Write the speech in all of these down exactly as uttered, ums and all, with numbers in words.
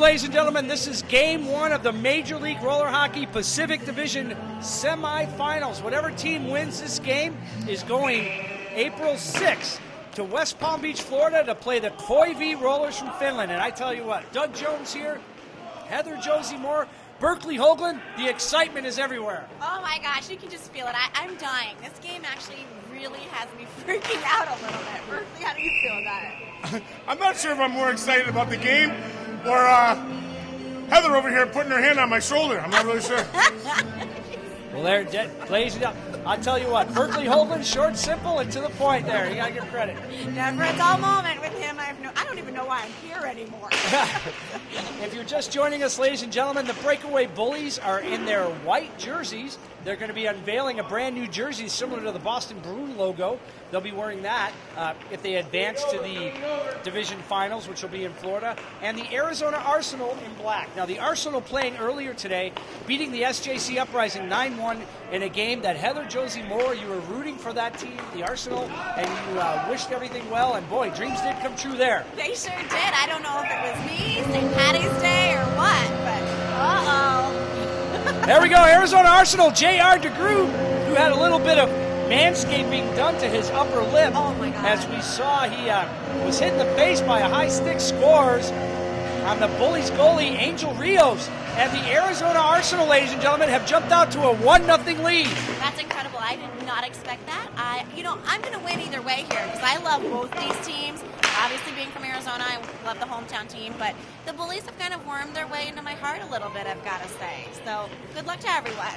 ladies and gentlemen. This is game one of the Major League Roller Hockey Pacific Division semifinals. Whatever team wins this game is going April sixth to West Palm Beach, Florida to play the Koivu Rollers from Finland. And I tell you what, Doug Jones here, Heather Josie Moore, Berkeley Hoagland, the excitement is everywhere. Oh my gosh, you can just feel it. I, I'm dying. This game actually really has me freaking out a little bit. Berkeley, how do you feel about it? I'm not sure if I'm more excited about the game or uh, Heather over here putting her hand on my shoulder. I'm not really sure. Well, there, ladies and gentlemen, I'll tell you what, Berkeley Hoagland, short, simple, and to the point there. You got to give credit. Never a dull moment with him. I, have no, I don't even know why I'm here anymore. If you're just joining us, ladies and gentlemen, the Breakaway Bullies are in their white jerseys. They're going to be unveiling a brand new jersey similar to the Boston Bruin logo. They'll be wearing that uh, if they advance to the division finals, which will be in Florida, and the Arizona Arsenal in black. Now, the Arsenal playing earlier today, beating the S J C Uprising nine one in a game that Heather Josie Moore, you were rooting for that team, the Arsenal, and you uh, wished everything well, and boy, dreams did come true there. They sure did. I don't know if it was me, Saint Patty's Day, or what, but uh-oh. There we go, Arizona Arsenal, J R DeGroot, who had a little bit of manscaping done to his upper lip. Oh my God. As we saw, he uh, was hit in the face by a high stick scores on the Bullies goalie, Angel Rios. And the Arizona Arsenal, ladies and gentlemen, have jumped out to a one nothing lead. That's incredible. I did not expect that. I, you know, I'm going to win either way here because I love both these teams. Obviously, being from Arizona, I love the hometown team, but the Bullies have kind of wormed their way into my heart a little bit, I've got to say. So, good luck to everyone.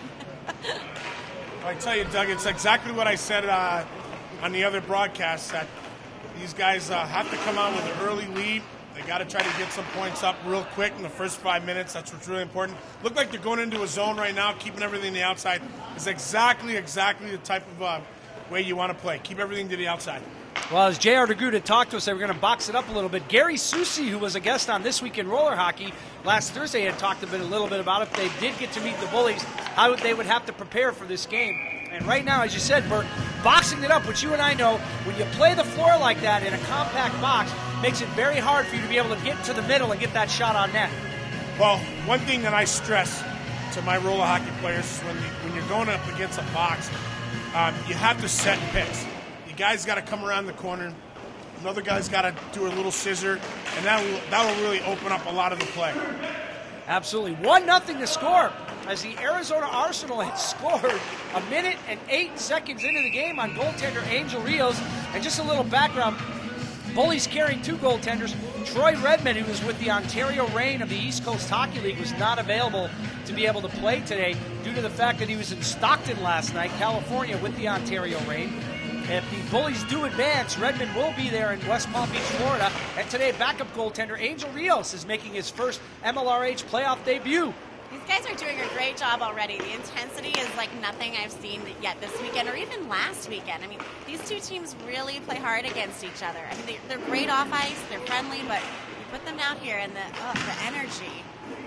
I tell you, Doug, it's exactly what I said uh, on the other broadcast, that these guys uh, have to come out with an early lead. They got to try to get some points up real quick in the first five minutes. That's what's really important. Look like they're going into a zone right now, keeping everything to the outside. It's exactly, exactly the type of uh, way you want to play. Keep everything to the outside. Well, as J R DeGroot had talked to us, they were going to box it up a little bit. Gary Susi, who was a guest on This Week in Roller Hockey last Thursday, had talked a, bit, a little bit about if they did get to meet the Bullies, how they would have to prepare for this game. And right now, as you said, Bert, boxing it up, which you and I know, when you play the floor like that in a compact box, makes it very hard for you to be able to get to the middle and get that shot on net. Well, one thing that I stress to my roller hockey players is when, you, when you're going up against a box, um, you have to set picks. You guys got to come around the corner. Another guy's got to do a little scissor, and that will, that will really open up a lot of the play. Absolutely. one nothing to score as the Arizona Arsenal had scored a minute and eight seconds into the game on goaltender Angel Rios. And just a little background, Bullies carrying two goaltenders. Troy Redmond, who was with the Ontario Reign of the East Coast Hockey League, was not available to be able to play today due to the fact that he was in Stockton last night, California, with the Ontario Reign. If the Bullies do advance, Redmond will be there in West Palm Beach, Florida. And today, backup goaltender Angel Rios is making his first M L R H playoff debut. These guys are doing a great job already. The intensity is like nothing I've seen yet this weekend or even last weekend. I mean, these two teams really play hard against each other. I mean, they, they're great off ice, they're friendly, but you put them out here and the, oh, the energy.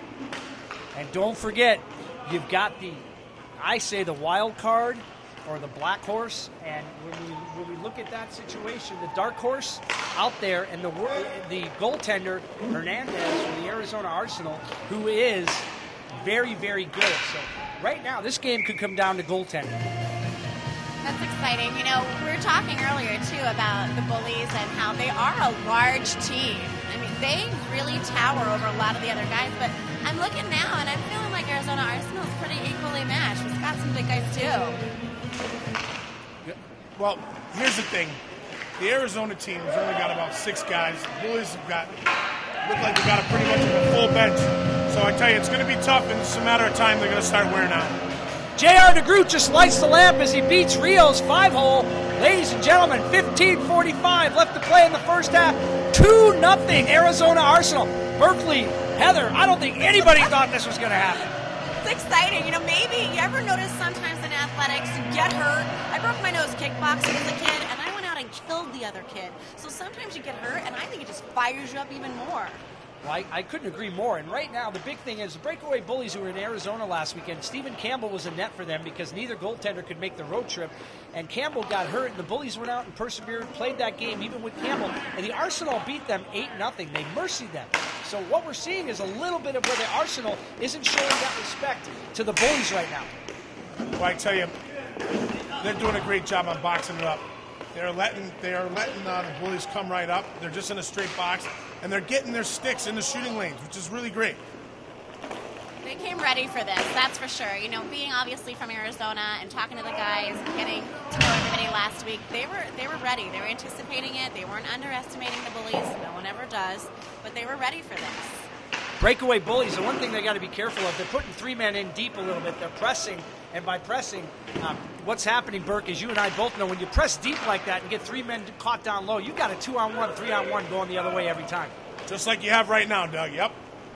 And don't forget, you've got the, I say the wild card or the black horse, and when we, when we look at that situation, the dark horse out there and the, the goaltender, Hernandez from the Arizona Arsenal, who is very, very good. So right now, this game could come down to goaltending. That's exciting. You know, we were talking earlier, too, about the Bullies and how they are a large team. I mean, they really tower over a lot of the other guys, but I'm looking now, and I'm feeling like Arizona Arsenal is pretty equally matched. It's got some big guys, too. Well, here's the thing. The Arizona team has only got about six guys. The Bullies have got, look like they've got a pretty much a full bench. So I tell you, it's going to be tough, and it's a matter of time they're going to start wearing out. J R DeGroot just lights the lamp as he beats Rio's five-hole. Ladies and gentlemen, fifteen forty-five left to play in the first half. two nothing Arizona Arsenal. Berkeley, Heather, I don't think anybody thought this was going to happen. It's exciting. You know, maybe you ever notice sometimes in athletics you get hurt. I broke my nose kickboxing as a kid, and I went out and killed the other kid. So sometimes you get hurt, and I think it just fires you up even more. Well, I, I couldn't agree more. And right now, the big thing is the Breakaway Bullies, who were in Arizona last weekend, Stephen Campbell was a net for them because neither goaltender could make the road trip. And Campbell got hurt, and the Bullies went out and persevered, played that game even with Campbell. And the Arsenal beat them eight nothing. They mercied them. So what we're seeing is a little bit of where the Arsenal isn't showing that respect to the Bullies right now. Well, I tell you, they're doing a great job on boxing it up. They're letting they are letting uh, the Bullies come right up. They're just in a straight box, and they're getting their sticks in the shooting lanes, which is really great. They came ready for this, that's for sure. You know, being obviously from Arizona and talking to the guys, getting to know everybody last week, they were they were ready. They were anticipating it. They weren't underestimating the Bullies. No one ever does, but they were ready for this. Breakaway Bullies, the one thing they got to be careful of, they're putting three men in deep a little bit. They're pressing, and by pressing, um, what's happening, Burke, as you and I both know, when you press deep like that and get three men caught down low, you got a two-on-one, three-on-one going the other way every time. Just like you have right now, Doug. Yep.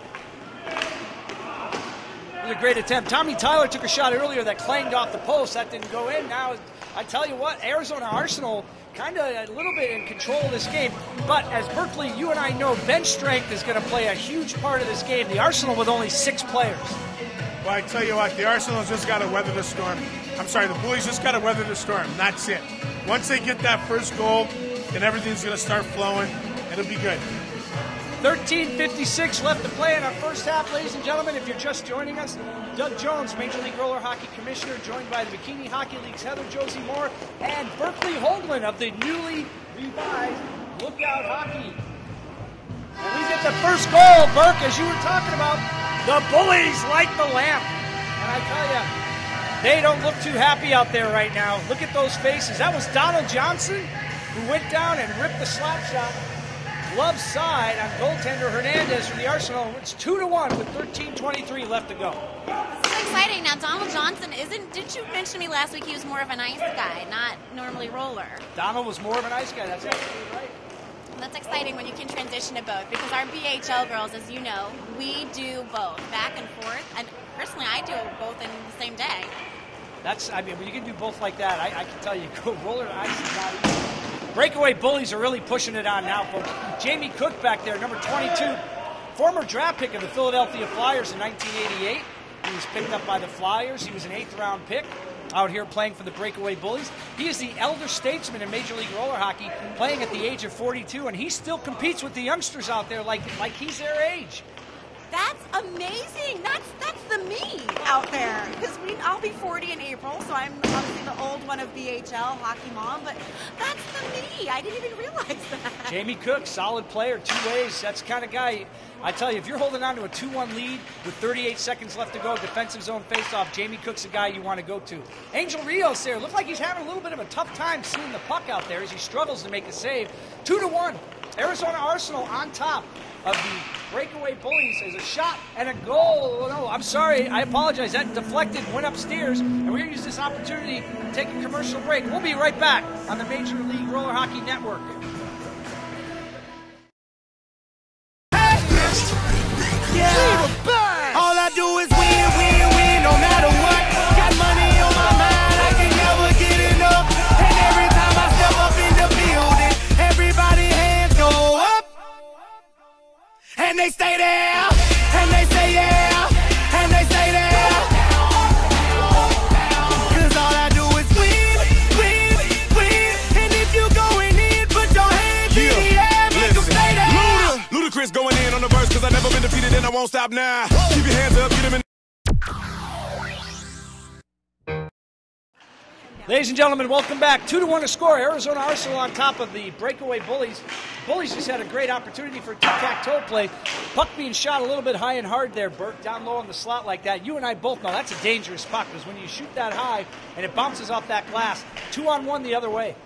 It was a great attempt. Tommy Tyler took a shot earlier that clanged off the post. That didn't go in. Now, I tell you what, Arizona Arsenal kind of a little bit in control of this game. But as Berkeley, you and I know, bench strength is going to play a huge part of this game. The Arsenal with only six players. Well, I tell you what, the Arsenal just got to weather the storm. I'm sorry, the Bullies just got to weather the storm. That's it. Once they get that first goal, then everything's going to start flowing. It'll be good. thirteen fifty-six left to play in our first half, ladies and gentlemen. If you're just joining us, Doug Jones, Major League Roller Hockey Commissioner, joined by the Bikini Hockey League's Heather Josie Moore, and Berkeley Hoagland of the newly revived Lookout Hockey. And we get the first goal, Burke, as you were talking about. The Bullies light the lamp. And I tell you, they don't look too happy out there right now. Look at those faces. That was Donald Johnson, who went down and ripped the slap shot. Glove side on goaltender Hernandez for the Arsenal. It's two to one with thirteen twenty-three left to go. This is exciting. Now, Donald Johnson isn't. Did you mention to me last week he was more of an ice guy, not normally roller? Donald was more of an ice guy. That's absolutely right. That's exciting when you can transition to both, because our B H L girls, as you know, we do both, back and forth. And personally, I do both in the same day. That's. I mean, when you can do both like that, I, I can tell you, go roller to ice is not easy. Breakaway Bullies are really pushing it on now, folks. Jamie Cook back there, number twenty-two, former draft pick of the Philadelphia Flyers in nineteen eighty-eight. He was picked up by the Flyers. He was an eighth-round pick out here playing for the Breakaway Bullies. He is the elder statesman in Major League Roller Hockey, playing at the age of forty-two, and he still competes with the youngsters out there like, like he's their age. That's amazing. That's that's the me out there. Because we I'll be forty in April, so I'm obviously the old one of B H L, hockey mom, but that's the me. I didn't even realize that. Jamie Cook, solid player, two ways. That's the kind of guy. I tell you, if you're holding on to a two one lead with thirty-eight seconds left to go, defensive zone faceoff, Jamie Cook's the guy you want to go to. Angel Rios there. Looked like he's having a little bit of a tough time seeing the puck out there as he struggles to make a save. Two to one. Arizona Arsenal on top of the Breakaway Bullies as a shot and a goal. Oh, no, I'm sorry. I apologize. That deflected, went upstairs, and we're going to use this opportunity to take a commercial break. We'll be right back on the Major League Roller Hockey Network. Yeah. All I do is win, win, win, no matter what. Got money on my mind, I can never get enough. And every time I step up in the building, everybody hands go up. And they stay there, and they say yeah, and they stay there. Cause all I do is win, win, win. And if you going in, put your hands in the air, make them stay there. Ludacris going in on the verse, cause I never been defeated and I won't stop now. Keep your hands up, get them in. Ladies and gentlemen, welcome back. Two to one to score. Arizona Arsenal on top of the Breakaway Bullies. Bullies just had a great opportunity for tic-tac-toe play. Puck being shot a little bit high and hard there, Bert, down low in the slot like that. You and I both know that's a dangerous puck, because when you shoot that high and it bounces off that glass, two on one the other way.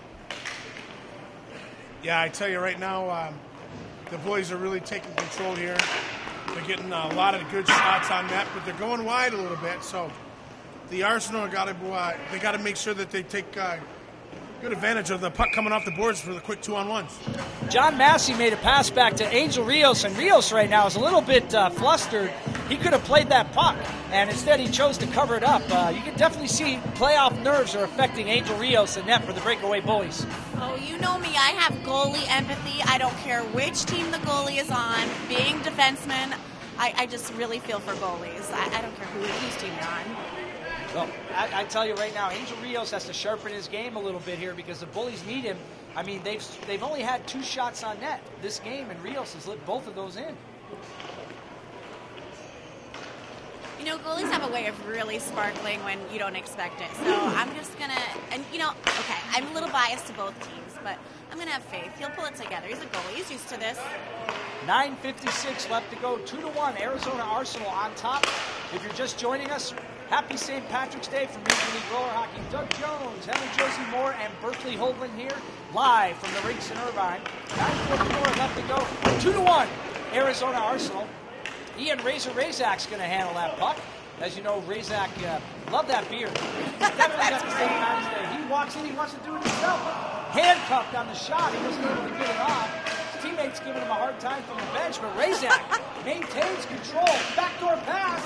Yeah, I tell you right now, um, the Bullies are really taking control here. They're getting a lot of good shots on net, but they're going wide a little bit, so the Arsenal got to uh, they got to make sure that they take uh, good advantage of the puck coming off the boards for the quick two-on-ones. John Massey made a pass back to Angel Rios, and Rios right now is a little bit uh, flustered. He could have played that puck, and instead he chose to cover it up. Uh, you can definitely see playoff nerves are affecting Angel Rios and net for the Breakaway Bullies. Oh, you know me. I have goalie empathy. I don't care which team the goalie is on. Being defenseman, I, I just really feel for goalies. I, I don't care who whose team you're on. Well, I, I tell you right now, Angel Rios has to sharpen his game a little bit here, because the Bullies need him. I mean, they've they've only had two shots on net this game, and Rios has lit both of those in. You know, goalies have a way of really sparkling when you don't expect it. So I'm just going to, and you know, okay, I'm a little biased to both teams, but I'm going to have faith. He'll pull it together. He's a goalie. He's used to this. nine fifty-six left to go. Two to one. Arizona Arsenal on top. If you're just joining us, happy Saint Patrick's Day from Major League Roller Hockey. Doug Jones, Heather Josie Moore, and Berkeley Hoagland here, live from the rinks in Irvine. nine fifty-four left to go. Two to one. Arizona Arsenal. Ian Razor Razak's going to handle that puck. As you know, Razak uh, loved that beard. He's definitely got the same eyes there. He walks in, he wants to do it himself. Handcuffed on the shot, he wasn't able to get it off. His teammates giving him a hard time from the bench, but Razak maintains control. Backdoor pass.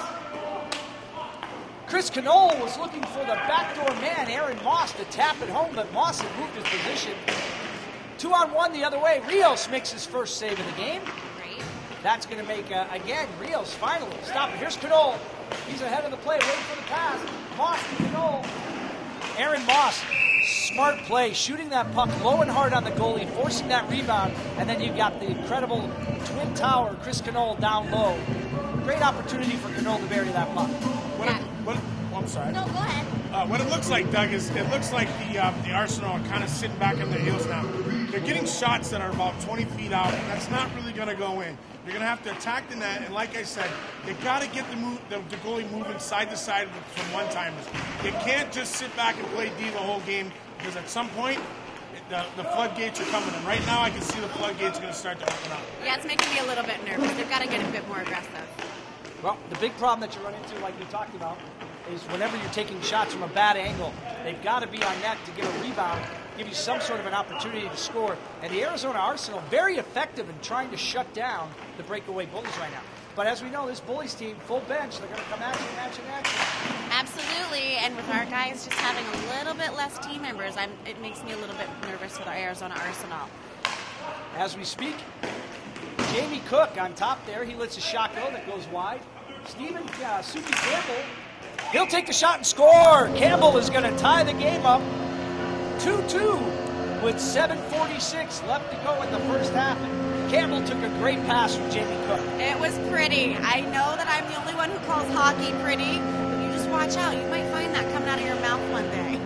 Chris Knoll was looking for the backdoor man, Aaron Moss, to tap it home, but Moss had moved his position. Two on one the other way. Rios makes his first save of the game. That's going to make, uh, again, Rios finally stop it. Here's Knoll. He's ahead of the play, waiting for the pass. Moss to Knoll. Aaron Moss, smart play, shooting that puck low and hard on the goalie, forcing that rebound, and then you've got the incredible twin tower, Chris Knoll down low. Great opportunity for Knoll to bury that puck. What it, what, oh, I'm sorry. No, go ahead. Uh, what it looks like, Doug, is it looks like the uh, the Arsenal are kind of sitting back on their heels now. They're getting shots that are about twenty feet out. That's not really going to go in. You're going to have to attack the net, and like I said, you got to get the, move, the, the goalie moving side to side from one-timers. You can't just sit back and play D the whole game, because at some point, the, the floodgates are coming. And right now, I can see the floodgates are going to start to open up. Yeah, it's making me a little bit nervous. They've got to get a bit more aggressive. Well, the big problem that you run into, like we talked about, is whenever you're taking shots from a bad angle, they've got to be on net to get a rebound, give you some sort of an opportunity to score. And the Arizona Arsenal, very effective in trying to shut down the breakaway bullies right now. But as we know, this bullies team, full bench, they're going to come action, action, action. Absolutely, and with our guys just having a little bit less team members, I'm, it makes me a little bit nervous for the Arizona Arsenal. As we speak, Jamie Cook on top there. He lets a shot go that goes wide. Stephen uh, Suki Campbell, he'll take the shot and score. Campbell is going to tie the game up. two two with seven forty-six left to go in the first half. And Campbell took a great pass from Jamie Cook. It was pretty. I know that I'm the only one who calls hockey pretty, but you just watch out. You might find that coming out of your mouth one day.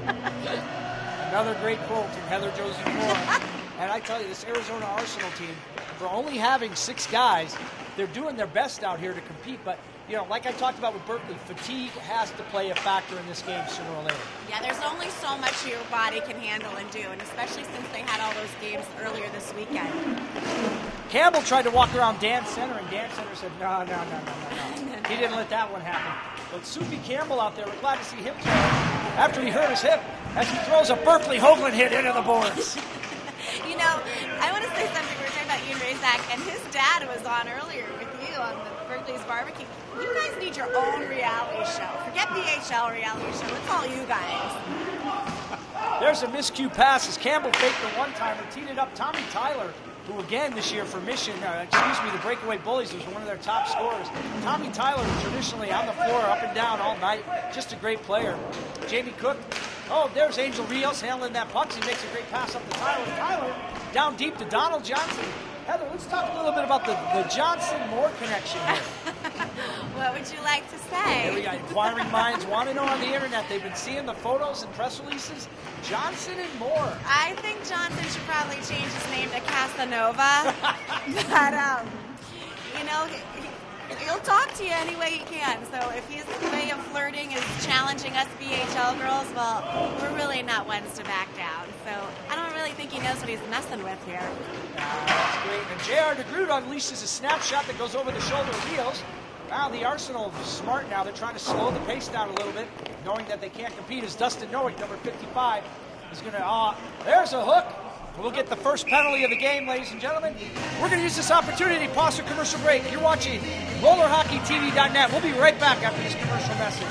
Another great quote from Heather Josie Moore. And I tell you, this Arizona Arsenal team, for only having six guys, they're doing their best out here to compete. But, you know, like I talked about with Berkeley, fatigue has to play a factor in this game sooner or later. Yeah, there's only so much your body can handle and do, and especially since they had all those games earlier this weekend. Campbell tried to walk around Dan Center, and Dan Center said, no, no, no, no, no, no. He didn't let that one happen. But Suki Campbell out there, we're glad to see him throw after he hurt his hip, as he throws a Berkeley Hoagland hit into the boards. You know, I want to say something. We were talking about Ian Razak, and his dad was on earlier with you on the Berkeley's Barbecue. You guys need your own reality show. Forget B H L reality show. It's all you guys. There's a miscue pass as Campbell faked the one-timer, teed it up. Tommy Tyler, who again this year for Mission, uh, excuse me, the Breakaway Bullies, was one of their top scorers. Tommy Tyler, traditionally on the floor, up and down all night, just a great player. Jamie Cook, oh, there's Angel Rios handling that puck. He makes a great pass up to Tyler. Tyler down deep to Donald Johnson. Heather, let's talk a little bit about the, the Johnson-Moore connection here. What would you like to say? Here we got inquiring minds want to know on the internet. They've been seeing the photos and press releases. Johnson and Moore. I think Johnson should probably change his name to Casanova. But, um, you know, he, he'll talk to you any way he can. So if his way of flirting is challenging us B H L girls, well, we're really not ones to back down. So I don't really think he knows what he's messing with here. Uh, that's great. And J R DeGroot unleashes a snapshot that goes over the shoulder of Rios. Wow, the Arsenal is smart now. They're trying to slow the pace down a little bit, knowing that they can't compete. As Dustin Nowick, number fifty-five, is going to, ah, uh, there's a hook. We'll get the first penalty of the game, ladies and gentlemen. We're going to use this opportunity to pause a commercial break. You're watching roller hockey T V dot net. We'll be right back after this commercial message.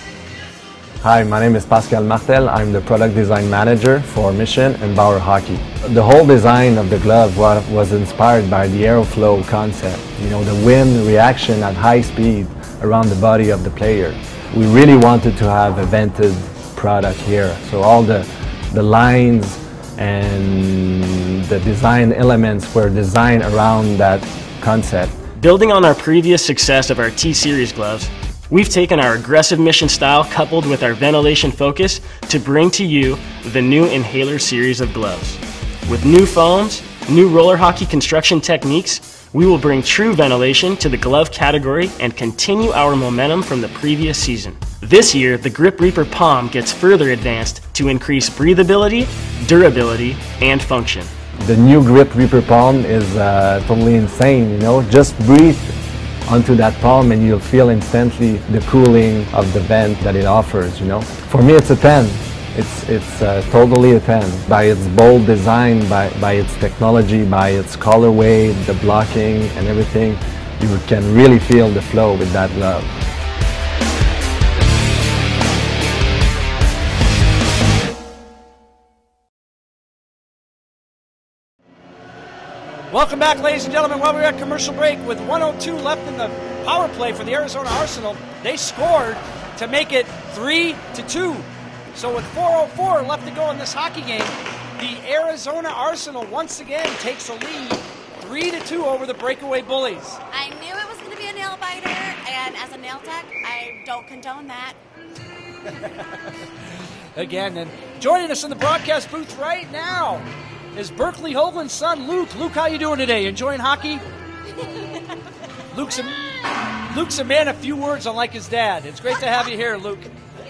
Hi, my name is Pascal Martel. I'm the product design manager for Mission and Bauer Hockey. The whole design of the glove was inspired by the Aeroflow concept. You know, the wind reaction at high speed around the body of the player. We really wanted to have a vented product here. So all the, the lines and the design elements were designed around that concept. Building on our previous success of our T-Series gloves, We've taken our aggressive mission style coupled with our ventilation focus to bring to you the new Inhaler series of gloves. With new foams, new roller hockey construction techniques, we will bring true ventilation to the glove category and continue our momentum from the previous season. This year, the Grip Reaper Palm gets further advanced to increase breathability, durability, and function. The new Grip Reaper Palm is uh, totally insane, you know, just breathe onto that palm and you'll feel instantly the cooling of the vent that it offers, you know. For me it's a ten. It's, it's uh, totally a ten. By its bold design, by, by its technology, by its colorway, the blocking and everything, you can really feel the flow with that glove. Welcome back, ladies and gentlemen. While we're at commercial break, with one oh two left in the power play for the Arizona Arsenal, they scored to make it three to two. So with four oh four left to go in this hockey game, the Arizona Arsenal once again takes a lead three to two over the Breakaway Bullies. I knew it was going to be a nail biter, and as a nail tech, I don't condone that. Again, and joining us in the broadcast booth right now is Berkeley Hoagland's son, Luke. Luke, how you doing today? Enjoying hockey? Luke's a, Luke's a man of few words, unlike his dad. It's great to have you here, Luke.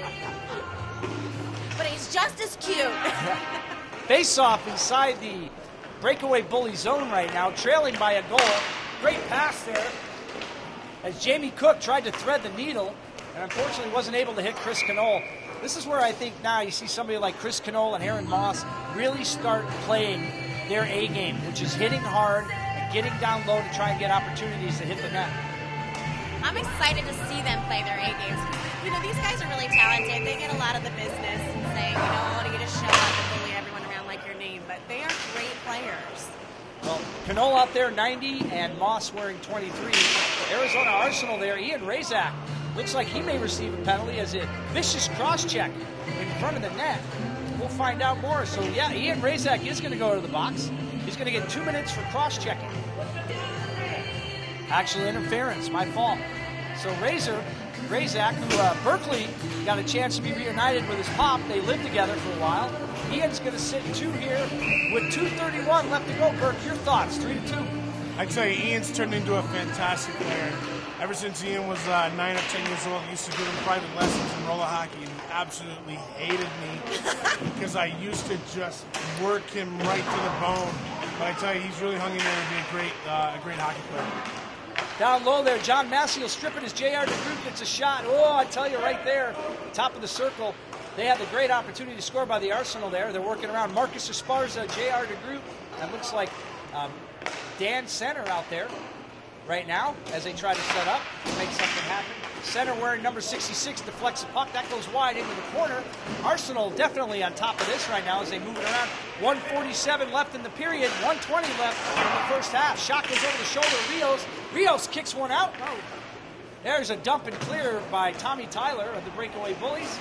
But he's just as cute. Face-off inside the Breakaway Bully zone right now, trailing by a goal. Great pass there as Jamie Cook tried to thread the needle and unfortunately wasn't able to hit Chris Knoll. This is where I think now you see somebody like Chris Knoll and Aaron Moss really start playing their A game, which is hitting hard and getting down low to try and get opportunities to hit the net. I'm excited to see them play their A games. You know, these guys are really talented. They get a lot of the business and saying, you know, I want to get a show up and bully everyone around like your name, but they are great players. Well, Knoll out there, ninety, and Moss wearing twenty-three. Arizona Arsenal there, Ian Razak. Looks like he may receive a penalty as a vicious cross-check in front of the net. We'll find out more. So, yeah, Ian Razak is going to go to the box. He's going to get two minutes for cross-checking. Actual interference, my fault. So, Razor, Razak, who uh, Berkeley got a chance to be reunited with his pop. They lived together for a while. Ian's going to sit two here with two thirty-one left to go. Burke, your thoughts, three to two. I tell you, Ian's turned into a fantastic player. Ever since Ian was uh, nine or ten years old, I used to give him private lessons in roller hockey, and he absolutely hated me because I used to just work him right to the bone. But I tell you, he's really hung in there to be a great, uh, a great hockey player. Down low there, John Massey will strip it as J R DeGroot gets a shot. Oh, I tell you right there, top of the circle. They had the great opportunity to score by the Arsenal there. They're working around Marcus Esparza, J R DeGroot. That looks like um, Dan Center out there right now as they try to set up to make something happen. Center wearing number sixty-six deflects the puck. That goes wide into the corner. Arsenal definitely on top of this right now as they move it around. one forty-seven left in the period. one twenty left in the first half. Shot goes over the shoulder of Rios. Rios kicks one out. Oh. There's a dump and clear by Tommy Tyler of the Breakaway Bullies.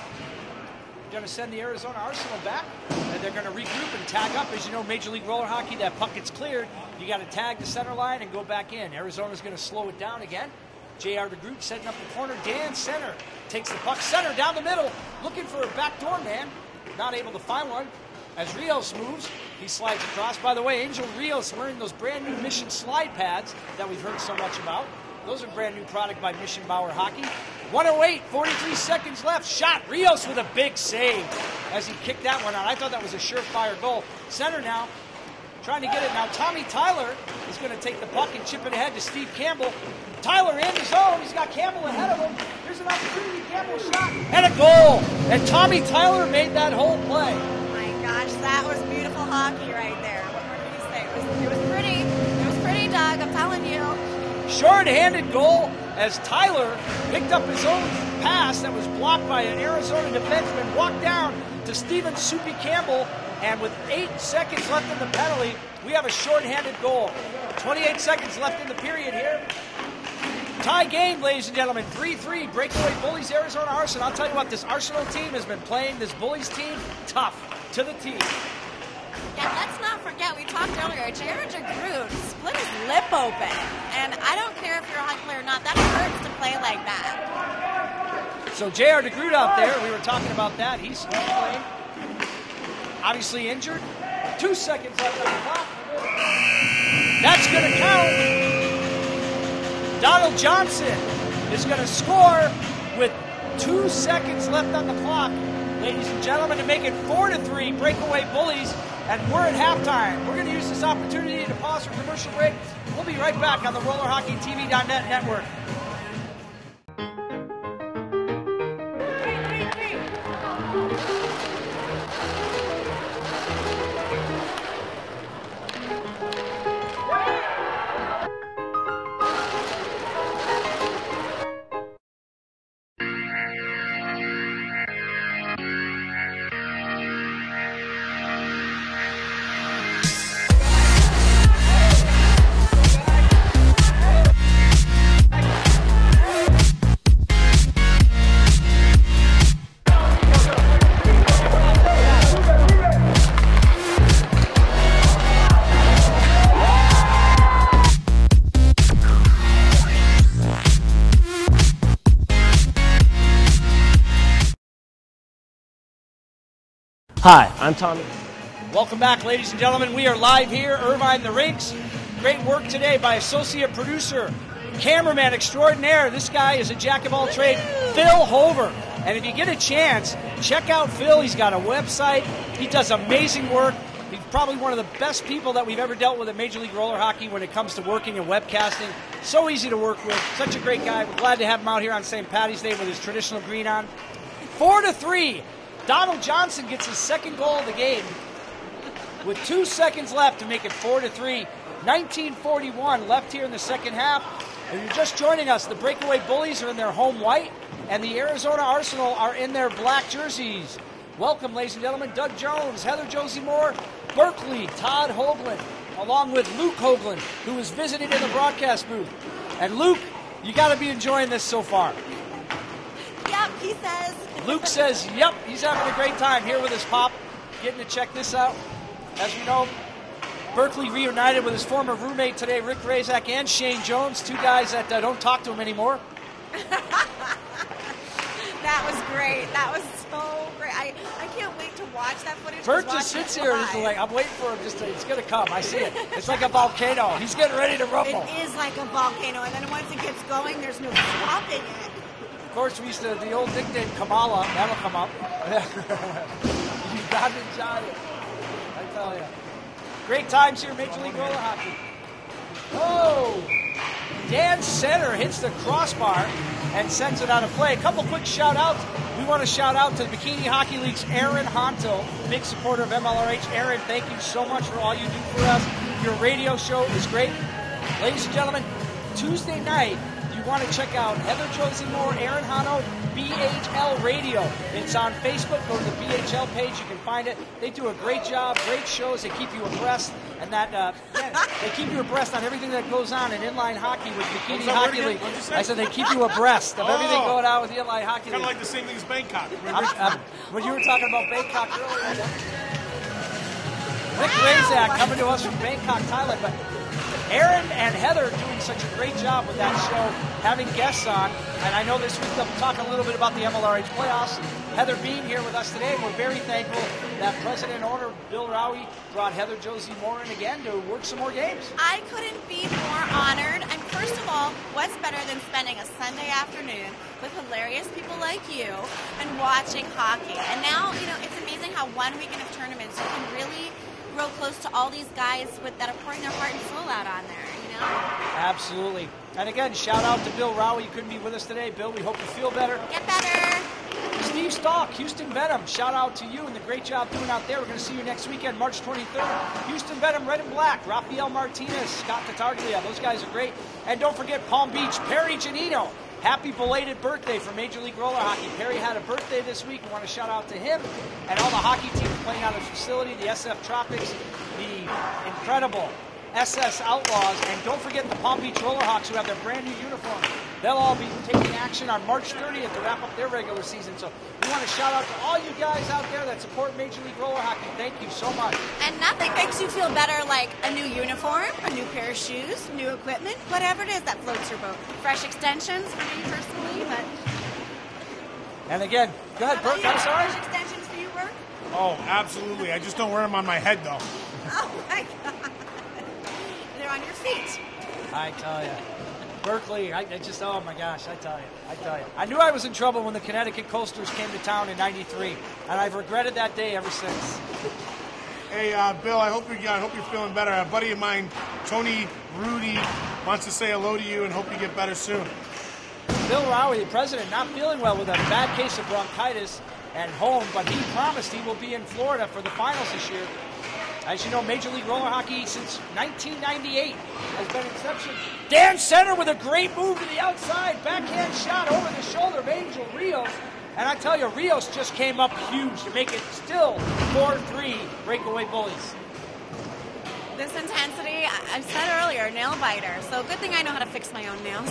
Going to send the Arizona Arsenal back, and they're going to regroup and tag up. As you know, Major League Roller Hockey, that puck gets cleared. You got to tag the center line and go back in. Arizona's going to slow it down again. J R DeGroot setting up the corner. Dan Center takes the puck. Center down the middle, looking for a backdoor man. Not able to find one. As Rios moves, he slides across. By the way, Angel Rios wearing those brand new Mission slide pads that we've heard so much about. Those are brand new product by Mission Bauer Hockey. one oh eight, forty-three seconds left. Shot. Rios with a big save as he kicked that one out. I thought that was a surefire goal. Center now trying to get it. Now Tommy Tyler is going to take the puck and chip it ahead to Steve Campbell. Tyler in his zone. He's got Campbell ahead of him. Here's an opportunity. Campbell shot and a goal. And Tommy Tyler made that whole play. Oh my gosh, that was beautiful hockey right there. What more can you say? It was, it was pretty. It was pretty, Doug. I'm telling you. Short-handed goal as Tyler picked up his own pass that was blocked by an Arizona defenseman, walked down to Stephen Soupy Campbell, and with eight seconds left in the penalty, we have a short-handed goal. twenty-eight seconds left in the period here. Tie game, ladies and gentlemen, three three, Breakaway Bullies, Arizona Arsenal. I'll tell you what, this Arsenal team has been playing this Bullies team tough to the teeth. Yeah, let's not forget, we talked earlier, J R DeGroot split his lip open. And I don't care if you're a hockey player or not, that hurts to play like that. So J R DeGroot out there, we were talking about that. He's playing. Obviously injured. Two seconds left on the clock. That's going to count. Donald Johnson is going to score with two seconds left on the clock, ladies and gentlemen, to make it four to three. Breakaway Bullies, and we're at halftime. We're going to use this opportunity to pause for commercial break. We'll be right back on the roller hockey T V dot net network. Hi, I'm Tommy. Welcome back, ladies and gentlemen. We are live here, Irvine the Rinks. Great work today by associate producer, cameraman extraordinaire. This guy is a jack of all trades, Phil Hover. And if you get a chance, check out Phil. He's got a website. He does amazing work. He's probably one of the best people that we've ever dealt with at Major League Roller Hockey when it comes to working and webcasting. So easy to work with. Such a great guy. We're glad to have him out here on Saint Patty's Day with his traditional green on. Four to three. Donald Johnson gets his second goal of the game with two seconds left to make it four to three. nineteen forty-one left here in the second half. If you're just joining us, the Breakaway Bullies are in their home white, and the Arizona Arsenal are in their black jerseys. Welcome, ladies and gentlemen, Doug Jones, Heather Josie Moore, Berkeley, Todd Hoagland, along with Luke Hoagland, who is visiting in the broadcast booth. And Luke, you got to be enjoying this so far. Yep, he says. Luke says, yep, he's having a great time here with his pop, getting to check this out. As we know, Berkeley reunited with his former roommate today, Rick Razak and Shane Jones, two guys that uh, don't talk to him anymore. That was great. That was so great. I, I can't wait to watch that footage. Bert just sits here and is like, I'm waiting for him. Just to, it's going to come. I see it. It's like a volcano. He's getting ready to rumble. It is like a volcano, and then once it gets going, there's no stopping it. Of course, we used to, the old nickname Kamala, that'll come up. You got to enjoy it. I tell you. Great times here, Major League Roller Hockey. Oh! Dan Center hits the crossbar and sends it out of play. A couple quick shout-outs. We want to shout out to the Bikini Hockey League's Aaron Honto, big supporter of M L R H. Aaron, thank you so much for all you do for us. Your radio show is great. Ladies and gentlemen, Tuesday night, you want to check out Heather Josie Moore, Aaron Hano, B H L Radio. It's on Facebook. Go to the B H L page. You can find it. They do a great job, great shows. They keep you abreast, and that uh, yeah, they keep you abreast on everything that goes on in inline hockey with Bikini Hockey League. I said they keep you abreast of Oh. everything going on with the inline hockey Kind league. of like the same thing as Bangkok. I'm, I'm, when you were talking about Bangkok earlier, Rick Razak coming to us from Bangkok, Thailand, but Aaron and Heather doing such a great job with that show, having guests on, and I know this week they'll be talking a little bit about the M L R H playoffs. Heather being here with us today, we're very thankful that President and owner Bill Rowie brought Heather Josie Moore in again to work some more games. I couldn't be more honored. And first of all, what's better than spending a Sunday afternoon with hilarious people like you and watching hockey? And now, you know, it's amazing how one weekend of tournaments you can really grow close to all these guys with, that are pouring their heart and soul out on there, you know? Absolutely. And again, shout out to Bill Rowie. You couldn't be with us today. Bill, we hope you feel better. Get better. Steve Stock, Houston Venom, shout out to you and the great job doing out there. We're going to see you next weekend, March twenty-third. Houston Venom, Red and Black, Rafael Martinez, Scott Tatarglia. Those guys are great. And don't forget Palm Beach, Perry Janino. Happy belated birthday for Major League Roller Hockey. Perry had a birthday this week. We want to shout out to him and all the hockey teams playing out of the facility, the S F Tropics, the incredible S S Outlaws, and don't forget the Palm Beach Rollerhawks who have their brand new uniform. They'll all be taking action on March thirtieth to wrap up their regular season. So we want to shout out to all you guys out there that support Major League Roller Hockey. Thank you so much. And nothing makes you feel better like a new uniform, a new pair of shoes, new equipment, whatever it is that floats your boat. Fresh extensions for me personally, but And again, go ahead, Burke. I'm sorry. Extensions for you, Burke? Oh, absolutely. I just don't wear them on my head, though. Oh, my God. They're on your feet. I tell you. Berkeley, I, I just, oh my gosh, I tell you, I tell you. I knew I was in trouble when the Connecticut Coasters came to town in ninety-three, and I've regretted that day ever since. Hey, uh, Bill, I hope, you, I hope you're feeling better. A buddy of mine, Tony Rudy, wants to say hello to you and hope you get better soon. Bill Rowie, the president, not feeling well with a bad case of bronchitis at home, but he promised he will be in Florida for the finals this year. As you know, Major League Roller Hockey since nineteen ninety-eight has been an exception. Dan Center with a great move to the outside. Backhand shot over the shoulder of Angel Rios. And I tell you, Rios just came up huge to make it still four three Breakaway Bullies. This intensity, I, I said earlier, nail biter. So good thing I know how to fix my own nails.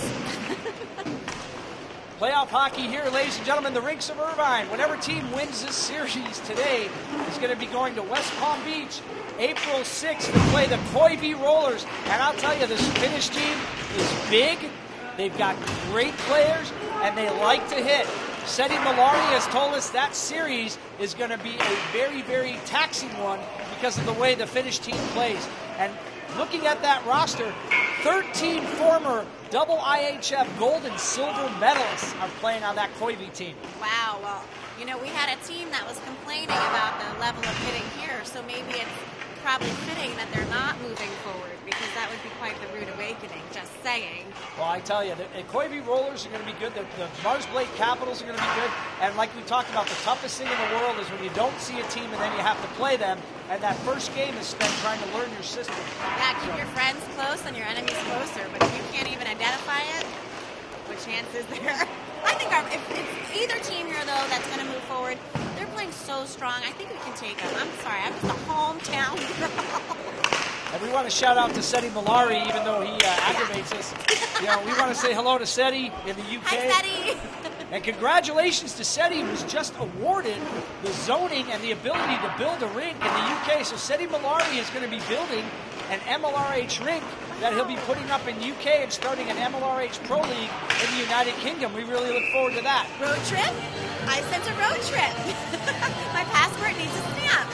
Playoff hockey here, ladies and gentlemen, the rinks of Irvine. Whatever team wins this series today is going to be going to West Palm Beach April sixth to play the Koivu Rollers. And I'll tell you, this Finnish team is big. They've got great players, and they like to hit. Seti Mlrh has told us that series is going to be a very, very taxing one because of the way the Finnish team plays. And looking at that roster, thirteen former double I H F gold and silver medalists are playing on that Koivu team. Wow, well, you know, we had a team that was complaining about the level of hitting here, so maybe it's probably fitting that they're not moving forward because that would be quite the rude awakening, just saying. Well, I tell you, the, the Koivu Rollers are going to be good. The, the Mars Blade Capitals are going to be good. And like we talked about, the toughest thing in the world is when you don't see a team and then you have to play them. And that first game is spent trying to learn your system. Yeah, keep so. your friends close and your enemies closer. But if you can't even identify it, what chance is there? I think our, if it's either team here, though, that's going to move forward, they're playing so strong. I think we can take them. I'm sorry, I'm just a hometown girl. And we want to shout out to Seti Mlrh, even though he uh, aggravates us. You know, we want to say hello to Seti in the U K. Hi, Seti. And congratulations to Seti, who's just awarded the zoning and the ability to build a rink in the U K. So Seti Mlrh is going to be building an M L R H rink that he'll be putting up in U K and starting an M L R H Pro League in the United Kingdom. We really look forward to that. Road trip? I sent a road trip. My passport needs a stamp.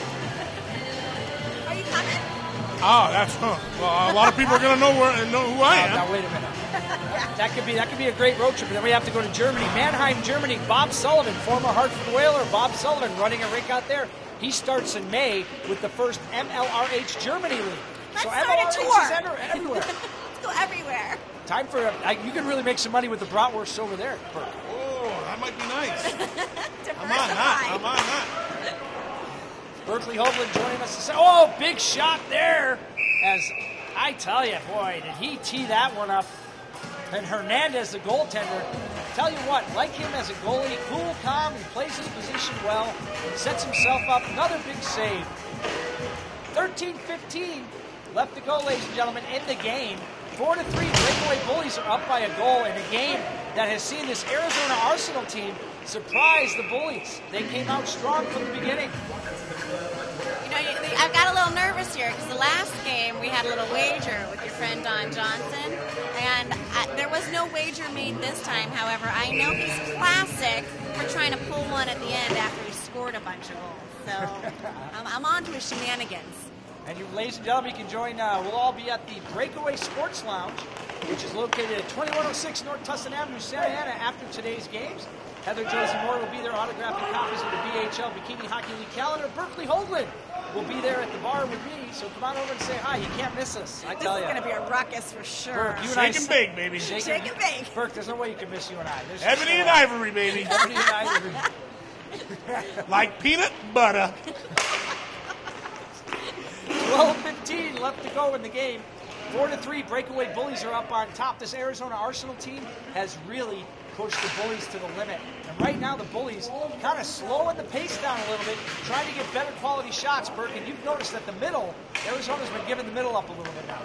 Are you coming? Oh, that's huh. Well, a lot of people are going to know where know who I am. Now, now wait a minute. That could be that could be a great road trip. But then we have to go to Germany, Mannheim, Germany. Bob Sullivan, former Hartford Whaler, Bob Sullivan, running a rink out there. He starts in May with the first M L R H Germany League. Let's so start M L R H a tour. is ever, everywhere. Let's go everywhere. Time for a, I, you can really make some money with the bratwurst over there, Burke. Oh, that might be nice. I'm on Diversify. that. I'm on that. Berkeley Hovland joining us to say, oh, big shot there. As I tell you, boy, did he tee that one up. And Hernandez, the goaltender, tell you what, like him as a goalie, cool, calm, and plays his position well, and sets himself up. Another big save. thirteen fifteen left to go, ladies and gentlemen, in the game. Four to three, Breakaway Bullies are up by a goal in a game that has seen this Arizona Arsenal team surprise the Bullies. They came out strong from the beginning. You know, I've got a little nervous here because the last game we had a little wager with your friend Don Johnson, and I, there was no wager made this time. However, I know he's classic for trying to pull one at the end after he scored a bunch of goals. So I'm, I'm on to his shenanigans. And you, ladies and gentlemen, you can join, uh, we'll all be at the Breakaway Sports Lounge, which is located at twenty-one oh six North Tustin Avenue, Santa Ana, after today's games. Heather Josie Moore will be there autographing copies of the B H L Bikini Hockey League calendar. Berkeley Hovland will be there at the bar with me, so come on over and say hi. You can't miss us, I tell you. This is going to be a ruckus for sure. Burke, you and I, Shake and bake, baby. Shake, Shake and bake. Burke, there's no way you can miss you and I. There's Ebony no and way. ivory, baby. Ebony and ivory. Like peanut butter. twelve fifteen left to go in the game. Four to three, Breakaway Bullies are up on top. This Arizona Arsenal team has really pushed the Bullies to the limit. And right now the Bullies kind of slowing the pace down a little bit, trying to get better quality shots, Burke. And you've noticed that the middle, Arizona's been giving the middle up a little bit now.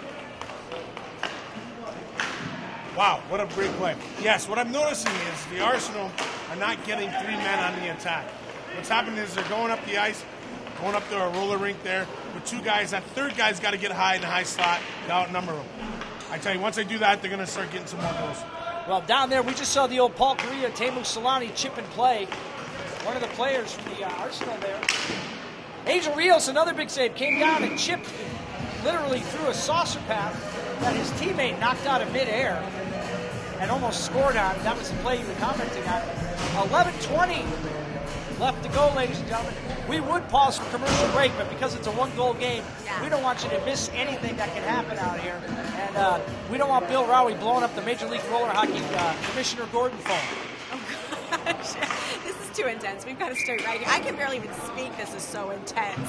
Wow, what a great play. Yes, what I'm noticing is the Arsenal are not getting three men on the attack. What's happening is they're going up the ice, going up to a roller rink there with two guys. That third guy's got to get high in the high slot to outnumber them. I tell you, once they do that, they're going to start getting some more goals. Well, down there, we just saw the old Paul Correa, Teemu Solani chip and play. One of the players from the uh, Arsenal there. Angel Rios, another big save, came down and chipped literally through a saucer path that his teammate knocked out of midair and almost scored on. That was the play you were commenting on. eleven twenty left to go, ladies and gentlemen. We would pause for commercial break, but because it's a one-goal game, Yeah. we don't want you to miss anything that can happen out here. And uh, we don't want Bill Rowie blowing up the Major League Roller Hockey uh, Commissioner Gordon phone. Oh, gosh. This is too intense. We've got to start right here. I can barely even speak. This is so intense.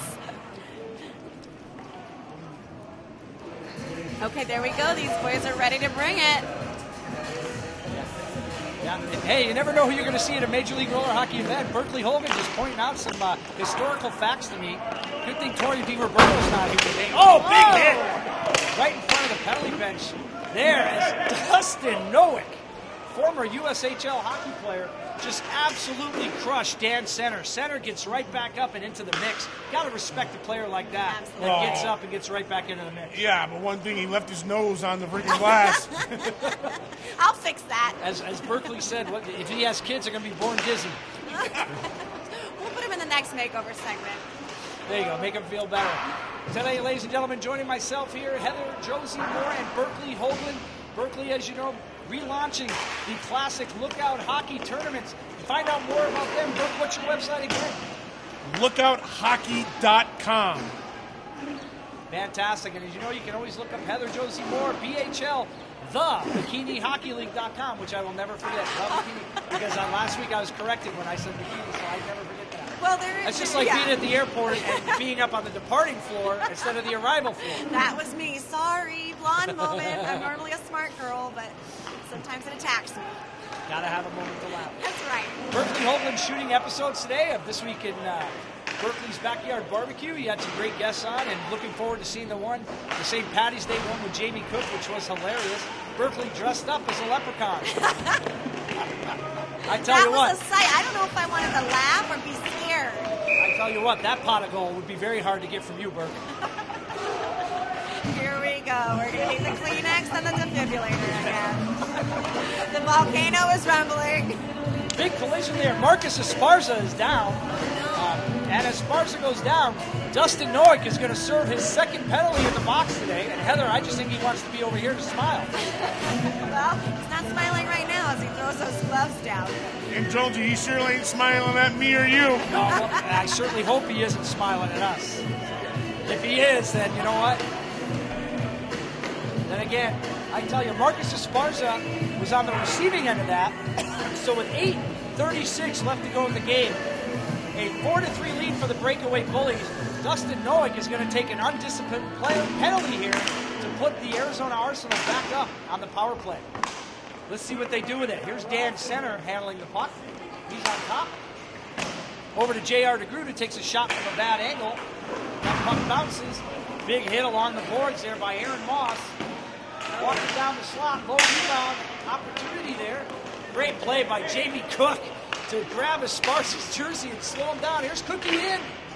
Okay, there we go. These boys are ready to bring it. Yeah. And hey, you never know who you're going to see at a Major League Roller Hockey event. Berkeley Hogan just pointing out some uh, historical facts to me. Good thing Tori DiRoberto's not here today. Oh, big Whoa. hit! Right in front of the penalty bench. There is Dustin Nowick, former U S H L hockey player, just absolutely crushed Dan Center. Center gets right back up and into the mix. Got to respect a player like that Absolutely. that gets up and gets right back into the mix. Yeah, but one thing, he left his nose on the freaking glass. I'll fix that. As, as Berkeley said, what, if he has kids, they're going to be born dizzy. We'll put him in the next makeover segment. There you go, make them feel better. Today, ladies and gentlemen, joining myself here, Heather, Josie Moore, and Berkeley Hoagland. Berkeley, as you know, relaunching the classic Lookout Hockey tournaments. To find out more about them, Berk, what's your website again? lookout hockey dot com. Fantastic, and as you know, you can always look up Heather, Josie Moore, B H L, the bikini hockey league dot com, which I will never forget. The bikini, because uh, last week I was corrected when I said bikini, so I never forget that. Well, there is. That's just like yeah. being at the airport and being up on the departing floor instead of the arrival floor. That was me. Sorry, blonde moment. I'm normally a smart girl, but sometimes it attacks me. Gotta have a moment to laugh. That's right. Berkeley Hoagland shooting episodes today of This Week in uh, Berkeley's Backyard Barbecue. You had some great guests on, and looking forward to seeing the one, the Saint Patty's Day one with Jamie Cook, which was hilarious. Berkeley dressed up as a leprechaun. I tell that you was what. a sight. I don't know if I wanted to laugh or be scared. I tell you what, that pot of gold would be very hard to get from you, Berk. Here we go. We're going to need the Kleenex and the defibrillator again. The volcano is rumbling. Big collision there. Marcus Esparza is down. Uh, and as Esparza goes down, Dustin Nowick is going to serve his second penalty in the box today. And Heather, I just think he wants to be over here to smile. Well, he's not smiling right now as he throws those gloves down. And told you, he surely ain't smiling at me or you. No, well, I certainly hope he isn't smiling at us. If he is, then you know what? Then again, I tell you, Marcus Esparza was on the receiving end of that. So with eight thirty-six left to go in the game, a four to three lead for the Breakaway Bullies. Dustin Nowick is going to take an undisciplined player penalty here to put the Arizona Arsenal back up on the power play. Let's see what they do with it. Here's Dan Center handling the puck. He's on top. Over to J R DeGroot, who takes a shot from a bad angle. That puck bounces. Big hit along the boards there by Aaron Moss. Walking down the slot, low rebound opportunity there. Great play by Jamie Cook to grab Esparza's jersey and slow him down. Here's Cookie in.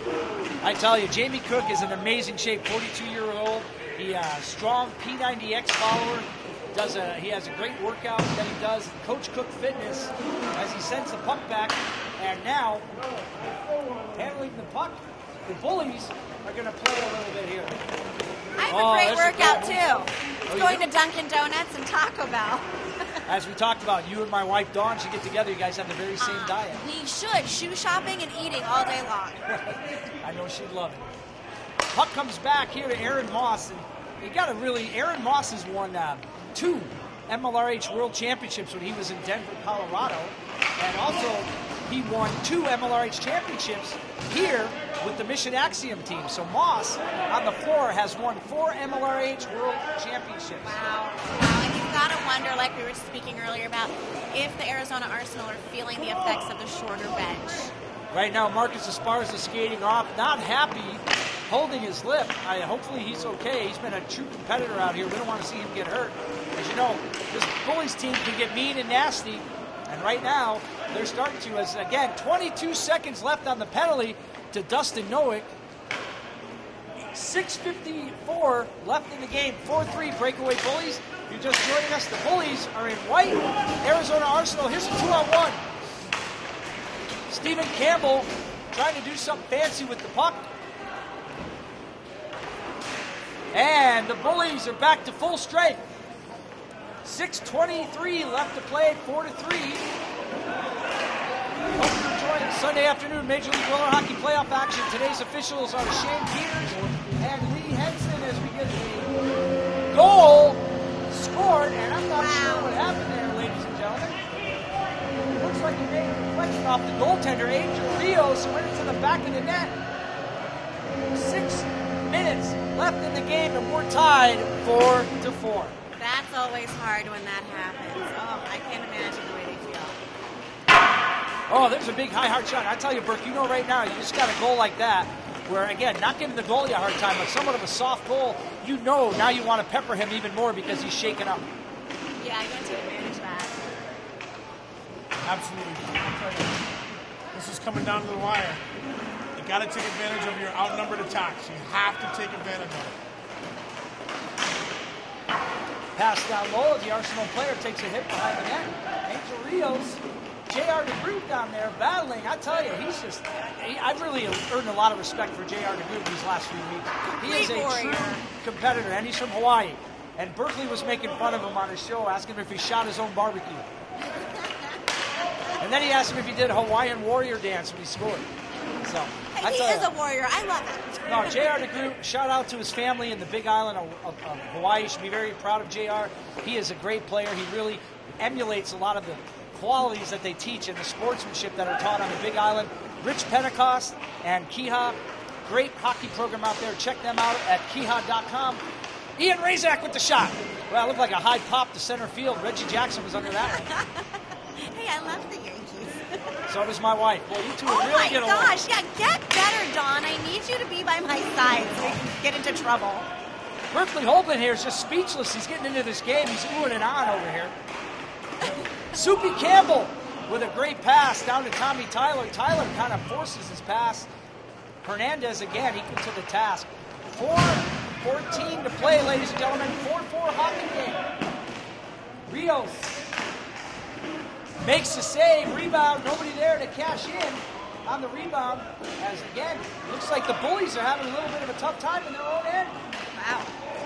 I tell you, Jamie Cook is in amazing shape, forty-two-year-old. He uh, strong P ninety X follower. Does a, he has a great workout that he does. Coach Cook Fitness as he sends the puck back. And now, handling the puck, the Bullies are going to play a little bit here. I have Oh, a great there's a workout, good too. It's Oh, you going do? to Dunkin' Donuts and Taco Bell. As we talked about, you and my wife Dawn should get together. You guys have the very same Uh, diet. We should. Shoe shopping and eating all day long. I know she'd love it. Puck comes back here to Aaron Moss, and you got to really. Aaron Moss has won uh, two M L R H World Championships when he was in Denver, Colorado, and also he won two M L R H championships here with the Mission Axiom team. So Moss on the floor has won four M L R H World Championships. Wow. Wow. And you've got to wonder, like we were speaking earlier about, if the Arizona Arsenal are feeling the effects of the shorter bench. Right now, Marcus Esparza skating off, not happy, holding his lip. I, hopefully he's okay. He's been a true competitor out here. We don't want to see him get hurt. As you know, this Bullies team can get mean and nasty, and right now they're starting to. As again, twenty-two seconds left on the penalty to Dustin Nowick. six fifty-four left in the game. four three Breakaway Bullies. If you're just joining us, the Bullies are in white. Arizona Arsenal, here's a two-on-one. Stephen Campbell trying to do something fancy with the puck. And the Bullies are back to full strength. six twenty-three left to play, four to three. Hope you're enjoying Sunday afternoon Major League Roller Hockey playoff action. Today's officials are Shane Peters and Lee Henson as we get the goal scored. And I'm not sure what happened there, ladies and gentlemen. It looks like he made a reflection off the goaltender, Angel Rios, who went into the back of the net. Six minutes left in the game, and we're tied four to four. That's always hard when that happens. Oh, I can't imagine the way they feel. Oh, there's a big high hard shot. I tell you, Burke, you know right now, you just got a goal like that, where, again, not giving the goalie a hard time, but somewhat of a soft goal, you know now you want to pepper him even more because he's shaken up. Yeah, I'm going to take advantage of that. Absolutely. I'll tell you, this is coming down to the wire. You got to take advantage of your outnumbered attacks. You have to take advantage of it. Pass down low, the Arsenal player takes a hit behind the net. Angel Rios, J R DeGroot down there battling. I tell you, he's just, he, I've really earned a lot of respect for J R DeGroot these last few weeks. He is a true competitor, and he's from Hawaii. And Berkeley was making fun of him on his show, asking him if he shot his own barbecue. And then he asked him if he did a Hawaiian warrior dance when he scored. So, Hey, I he tell is you, a warrior. I love it. No, J R DeGroot, shout out to his family in the Big Island of, of, of Hawaii. You should be very proud of J R. He is a great player. He really emulates a lot of the qualities that they teach and the sportsmanship that are taught on the Big Island. Rich Pentecost and Kiha, great hockey program out there. Check them out at kiha dot com. Ian Razak with the shot. Well, it looked like a high pop to center field. Reggie Jackson was under that one. Hey, I love the Yankees. So does my wife. Well, you two Oh would really my get along. gosh, yeah, get better, Dawn. I need you to be by my side so we can get into trouble. Berkeley Holman here is just speechless. He's getting into this game. He's oohing and on over here. Soupy Campbell with a great pass down to Tommy Tyler. Tyler kind of forces his pass. Hernandez again equal to the task. four fourteen to play, ladies and gentlemen. four four hockey game. Rios makes the save. Rebound. Nobody there to cash in on the rebound. As again, looks like the Bullies are having a little bit of a tough time in their own end. Wow.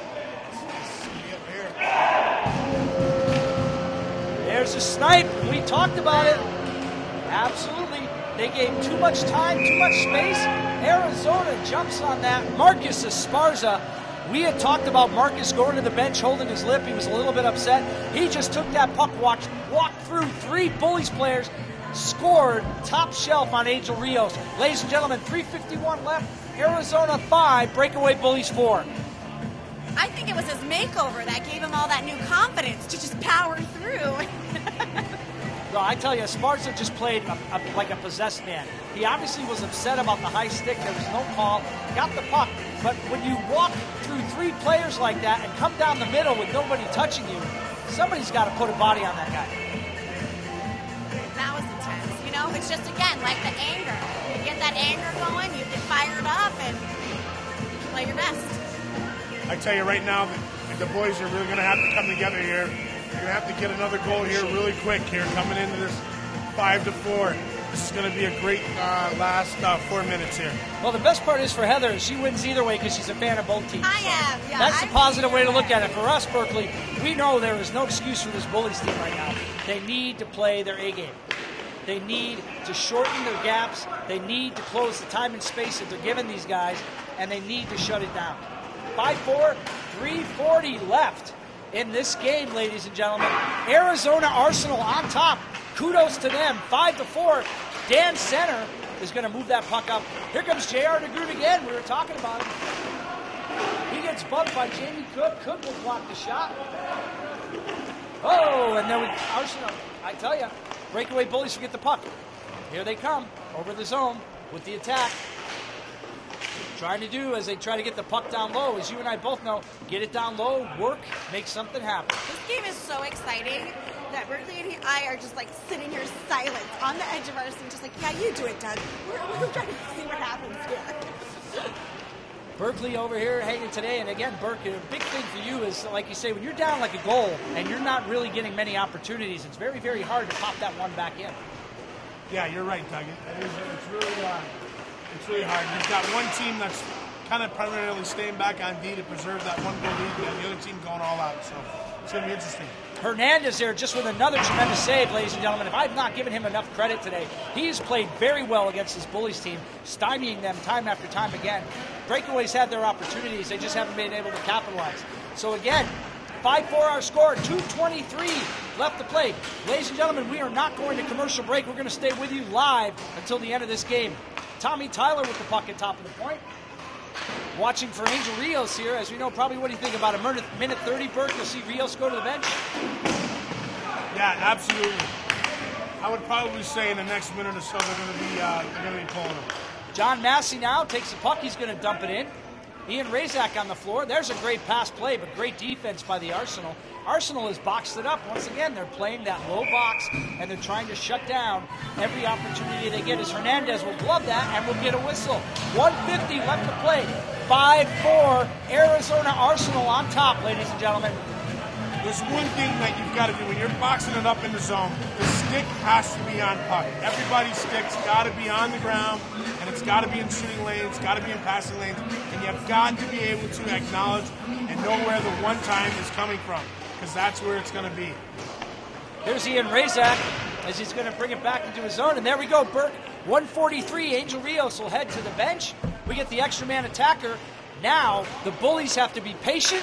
There's a snipe. We talked about it. Absolutely. They gave too much time, too much space. Arizona jumps on that. Marcus Esparza. We had talked about Marcus going to the bench, holding his lip. He was a little bit upset. He just took that puck, watched, walked through three Bullies players, scored top shelf on Angel Rios. Ladies and gentlemen, three fifty-one left. Arizona five, Breakaway Bullies four. I think it was his makeover that gave him all that new confidence to just power through. No, I tell you, Esparza just played a, a, like a possessed man. He obviously was upset about the high stick. There was no call. Got the puck. But when you walk through three players like that and come down the middle with nobody touching you, somebody's got to put a body on that guy. That was intense. You know, it's just, again, like the anger. You get that anger going, you get fired up, and you play your best. I tell you right now, the, the boys are really going to have to come together here. You're going to have to get another goal here really quick here, coming into this five to four. This is going to be a great uh, last uh, four minutes here. Well, the best part is for Heather, she wins either way because she's a fan of both teams. I am, yeah. That's the I'm positive way to here. look at it. For us, Berkeley, we know there is no excuse for this Bullies team right now. They need to play their A game. They need to shorten their gaps. They need to close the time and space that they're giving these guys, and they need to shut it down. five four, three forty left in this game, ladies and gentlemen. Arizona Arsenal on top. Kudos to them. five to four. Dan Center is going to move that puck up. Here comes J R DeGroot again. We were talking about him. He gets bumped by Jamie Cook. Cook will block the shot. Oh, and then we, Arsenal, I tell you, Breakaway Bullies forget the puck. Here they come over the zone with the attack. Trying to do as they try to get the puck down low, as you and I both know, get it down low, work, make something happen. This game is so exciting that Berkeley and I are just like sitting here silent on the edge of our seat, just like, yeah, you do it, Doug. We're, we're trying to see what happens here. Berkeley over here hanging today, and again, Burke, a big thing for you is, like you say, when you're down like a goal and you're not really getting many opportunities, it's very, very hard to pop that one back in. Yeah, you're right, Doug. It is, it's really, uh, it's really hard. You've got one team that's kind of primarily staying back on D to preserve that one goal lead, and the other team going all out. So it's going to be interesting. Hernandez there just with another tremendous save, ladies and gentlemen. If I've not given him enough credit today, he's played very well against this Bullies team, stymieing them time after time again. Breakaways had their opportunities. They just haven't been able to capitalize. So again, five four our score, two twenty-three left to play. Ladies and gentlemen, we are not going to commercial break. We're going to stay with you live until the end of this game. Tommy Tyler with the puck at top of the point. Watching for Angel Rios here. As we know, probably what do you think about a minute, minute thirty, Burke? You'll see Rios go to the bench? Yeah, absolutely. I would probably say in the next minute or so they're going to be uh, they're going to be pulling him. John Massey now takes the puck. He's going to dump it in. Ian Razak on the floor. There's a great pass play, but great defense by the Arsenal. Arsenal has boxed it up. Once again, they're playing that low box, and they're trying to shut down every opportunity they get. As Hernandez will glove that and will get a whistle. one fifty left to play. five four, Arizona Arsenal on top, ladies and gentlemen. There's one thing that you've got to do when you're boxing it up in the zone. The stick has to be on puck. Everybody's stick's got to be on the ground, and it's got to be in shooting lanes, it's got to be in passing lanes, and you've got to be able to acknowledge and know where the one time is coming from, because that's where it's going to be. Here's Ian Razak as he's going to bring it back into his zone, and there we go, Burke. one forty-three, Angel Rios will head to the bench. We get the extra man attacker. Now the Bullies have to be patient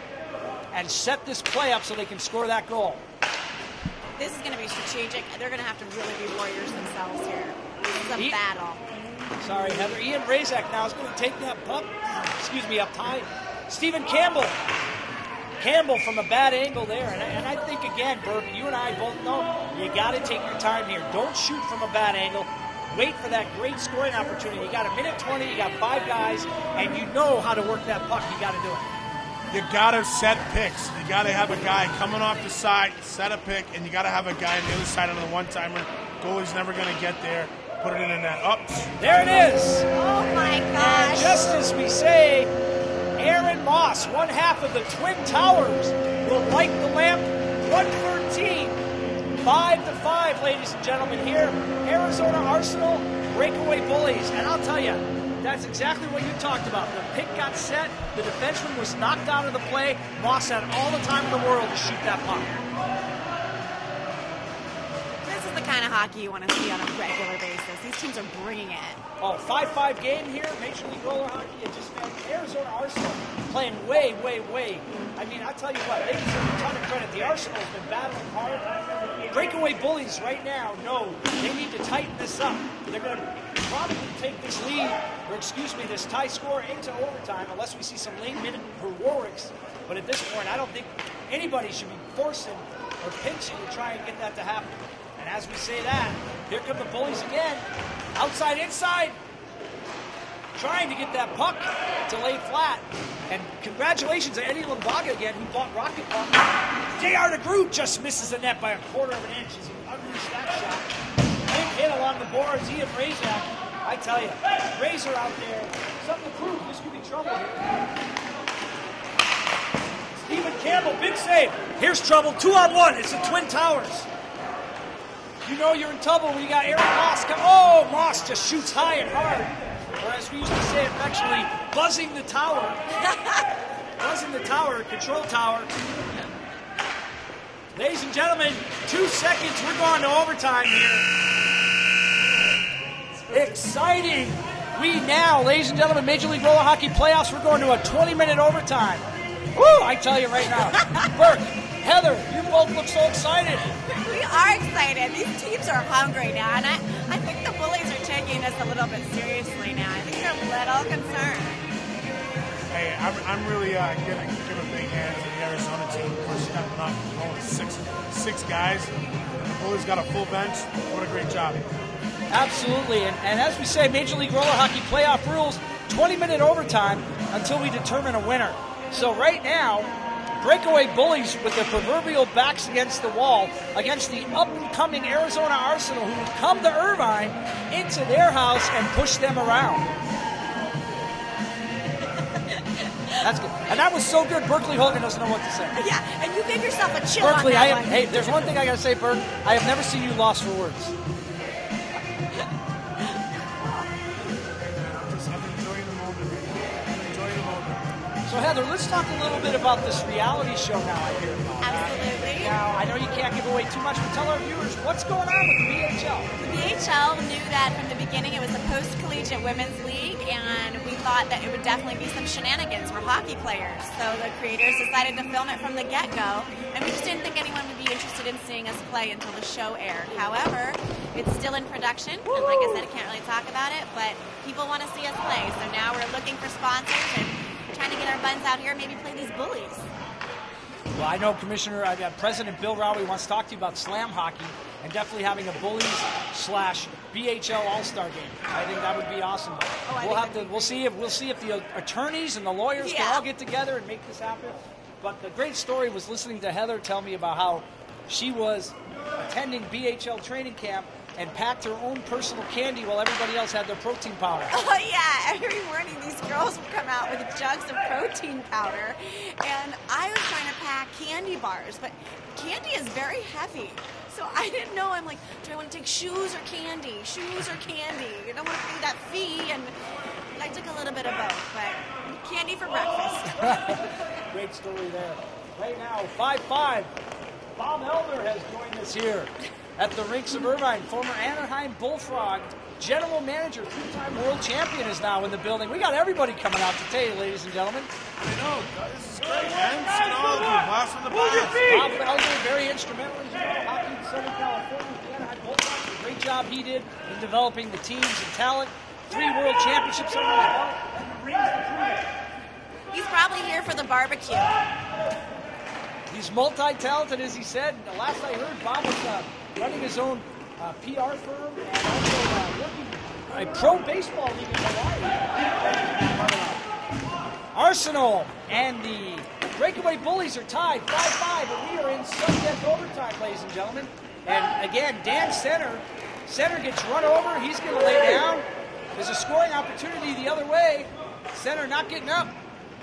and set this play up so they can score that goal. This is going to be strategic. They're going to have to really be warriors themselves here. This is a He- battle. Sorry, Heather. Ian Razak now is going to take that puck, excuse me, up high. Stephen Campbell. Campbell from a bad angle there. And I, and I think, again, Burke, you and I both know you got to take your time here. Don't shoot from a bad angle. Wait for that great scoring opportunity. You got a minute twenty, you got five guys, and you know how to work that puck. You got to do it. You got to set picks. You got to have a guy coming off the side, set a pick, and you got to have a guy on the other side of the one-timer. Goalie's never going to get there. Put it in the net. Ups. There it is. Oh my And gosh. just as we say, Aaron Moss, one half of the Twin Towers, will light the lamp. one thirteen, five to five, ladies and gentlemen, here. Arizona Arsenal, Breakaway Bullies. And I'll tell you, that's exactly what you talked about. The pick got set, the defenseman was knocked out of the play. Moss had all the time in the world to shoot that puck. This is the kind of hockey you want to see on a regular basis. These teams are bringing it. Oh, five five game here, Major League Roller Hockey. It just man, Arizona Arsenal playing way, way, way. I mean, I tell you what, they deserve a ton of credit. The Arsenal has been battling hard. Breakaway Bullies right now know they need to tighten this up. They're going to probably take this lead, or excuse me, this tie score into overtime, unless we see some late minute heroics. But at this point, I don't think anybody should be forcing or pinching to try and get that to happen. And as we say that, here come the Bullies again. Outside, inside. Trying to get that puck to lay flat. And congratulations to Eddie Lambaga again, who bought Rocket Puck. J R DeGroot just misses the net by a quarter of an inch as he unleashed that shot. Big hit along the boards. Ian Razak, I tell you, Razor out there. Something to prove. This could be trouble here. Stephen Campbell, big save. Here's trouble. Two on one. It's the Twin Towers. You know you're in trouble when you got Aaron Moss. Come, oh, Moss just shoots high and hard. Or as we used to say affectionately, buzzing the tower. Buzzing the tower, control tower. Ladies and gentlemen, two seconds. We're going to overtime here. Exciting. We now, ladies and gentlemen, Major League Roller Hockey playoffs, we're going to a twenty-minute overtime. Woo, I tell you right now. Burke, Heather, you both look so excited. We are excited. These teams are hungry now, and I, I think the Bullies are taking this a little bit seriously now. I think they're a little concerned. Hey, I'm, I'm really uh, going to give a big hand to the Arizona team for stepping up, only six six guys. The Bullies got a full bench. What a great job. Absolutely, and, and as we say, Major League Roller Hockey playoff rules, twenty-minute overtime until we determine a winner. So right now, Breakaway Bullies with their proverbial backs against the wall against the up-and-coming Arizona Arsenal, who would come to Irvine into their house and push them around. That's good. And that was so good, Berkeley Hogan doesn't know what to say. Yeah, and you gave yourself a chill Berkeley, on that I one. have, hey, there's one thing I got to say, Berk. I have never seen you lost for words. Just, I'm enjoying the moment. I'm enjoying the moment. So, Heather, let's talk a little bit about this reality show now, I hear about. Absolutely. Now, I know you can't give away too much, but tell our viewers what's going on with the B H L. The B H L knew that from the beginning it was a post-collegiate women's league, and we thought that it would definitely be some shenanigans for hockey players. So the creators decided to film it from the get-go, and we just didn't think anyone would be interested in seeing us play until the show aired. However, it's still in production, and like I said, I can't really talk about it, but people want to see us play. So now we're looking for sponsors and trying to get our buns out here and maybe play these bullies. Well, I know Commissioner, uh, President Bill Rowley wants to talk to you about slam hockey and definitely having a bullies slash B H L All-Star game. I think that would be awesome. Oh, I we'll think have to. that'd be We'll see if we'll see if the attorneys and the lawyers Yeah. can all get together and make this happen. But the great story was listening to Heather tell me about how she was attending B H L training camp and packed her own personal candy while everybody else had their protein powder. Oh yeah, every morning these girls would come out with jugs of protein powder, and I was trying to pack candy bars, but candy is very heavy. So I didn't know, I'm like, do I want to take shoes or candy? Shoes or candy? I don't want to pay that fee, and I took a little bit of both, but candy for breakfast. Great story there. Right now, five five, Bob Elder has joined us here at the rinks of Irvine. Former Anaheim Bullfrog general manager, two-time world champion is now in the building. We got everybody coming out today, ladies and gentlemen. I know. This is great, man. Seeing all of you. Blast from the past. Bob Elder, very instrumental, as you know, hockey in Southern California. The Anaheim Bullfrogs, a great job he did in developing the teams and talent. Three world championships under his belt, and the rings to prove it. He's probably here for the barbecue. He's multi-talented, as he said. The last I heard, Bob was uh, running his own uh, P R firm and also uh, working a pro baseball league in Hawaii. Arsenal and the Breakaway Bullies are tied five five, and we are in sudden death overtime, ladies and gentlemen. And again, Dan Center, Center gets run over. He's going to lay down. There's a scoring opportunity the other way. Center not getting up.